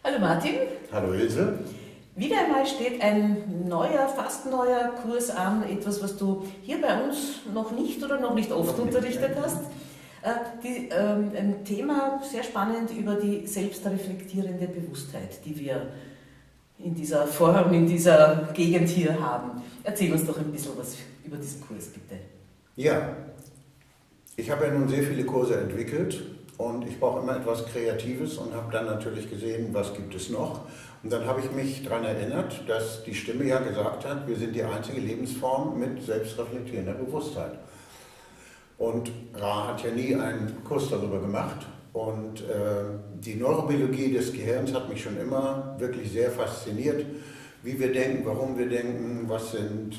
Hallo Martin. Hallo Ilse. Wieder einmal steht ein neuer, fast neuer Kurs an, etwas, was du hier bei uns noch nicht oder noch nicht oft unterrichtet hast. Ein Thema sehr spannend über die selbstreflektierende Bewusstheit, die wir in dieser Form, in dieser Gegend hier haben. Erzähl uns doch ein bisschen was über diesen Kurs, bitte. Ja, ich habe ja nun sehr viele Kurse entwickelt und ich brauche immer etwas Kreatives und habe dann natürlich gesehen, was gibt es noch. Und dann habe ich mich daran erinnert, dass die Stimme ja gesagt hat, wir sind die einzige Lebensform mit selbstreflektierender Bewusstheit. Und Ra hat ja nie einen Kurs darüber gemacht. Und die Neurobiologie des Gehirns hat mich schon immer wirklich sehr fasziniert, wie wir denken, warum wir denken, was sind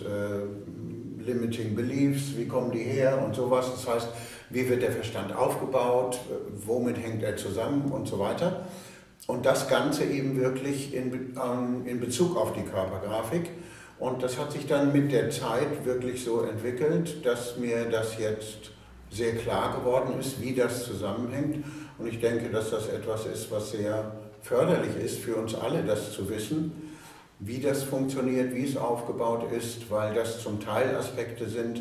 Limiting Beliefs, wie kommen die her und sowas. Das heißt, wie wird der Verstand aufgebaut, womit hängt er zusammen und so weiter. Und das Ganze eben wirklich in Bezug auf die Körpergrafik. Und das hat sich dann mit der Zeit wirklich so entwickelt, dass mir das jetzt sehr klar geworden ist, wie das zusammenhängt. Und ich denke, dass das etwas ist, was sehr förderlich ist für uns alle, das zu wissen, wie das funktioniert, wie es aufgebaut ist, weil das zum Teil Aspekte sind,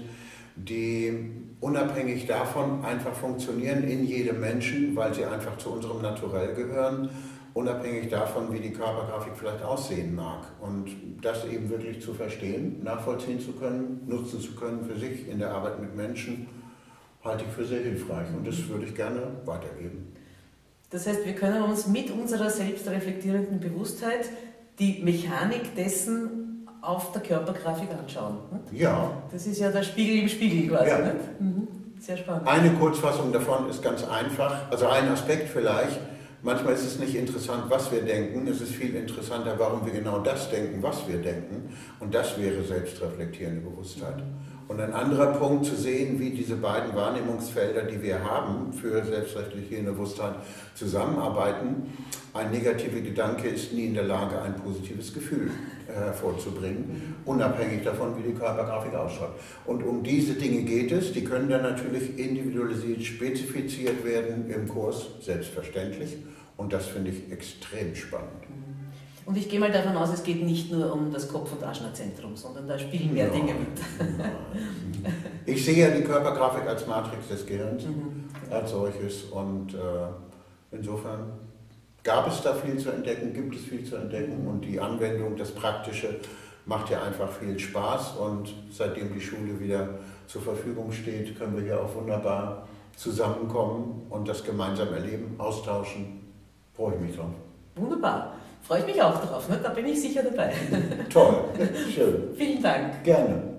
die unabhängig davon einfach funktionieren in jedem Menschen, weil sie einfach zu unserem Naturell gehören, unabhängig davon, wie die Körpergrafik vielleicht aussehen mag. Und das eben wirklich zu verstehen, nachvollziehen zu können, nutzen zu können für sich in der Arbeit mit Menschen, halte ich für sehr hilfreich und das würde ich gerne weitergeben. Das heißt, wir können uns mit unserer selbstreflektierenden Bewusstheit die Mechanik dessen auf der Körpergrafik anschauen. Ja. Das ist ja der Spiegel im Spiegel quasi. Ja. Nicht? Mhm. Sehr spannend. Eine Kurzfassung davon ist ganz einfach, also ein Aspekt vielleicht. Manchmal ist es nicht interessant, was wir denken, es ist viel interessanter, warum wir genau das denken, was wir denken. Und das wäre selbstreflektierende Bewusstheit. Und ein anderer Punkt zu sehen, wie diese beiden Wahrnehmungsfelder, die wir haben für selbstreflektierende Bewusstheit, zusammenarbeiten. Ein negativer Gedanke ist nie in der Lage, ein positives Gefühl hervorzubringen, unabhängig davon, wie die Körpergrafik ausschaut. Und um diese Dinge geht es, die können dann natürlich individualisiert, spezifiziert werden im Kurs, selbstverständlich. Und das finde ich extrem spannend. Und ich gehe mal davon aus, es geht nicht nur um das Kopf- und Aschnerzentrum, sondern da spielen mehr Dinge mit. Ich sehe ja die Körpergrafik als Matrix des Gehirns, als solches. Und insofern gab es da viel zu entdecken, gibt es viel zu entdecken. Und die Anwendung, das Praktische, macht ja einfach viel Spaß. Und seitdem die Schule wieder zur Verfügung steht, können wir hier auch wunderbar zusammenkommen und das gemeinsam erleben, austauschen. Freue ich mich drauf. Wunderbar. Freue ich mich auch drauf, ne? Da bin ich sicher dabei. Toll, schön. Vielen Dank. Gerne.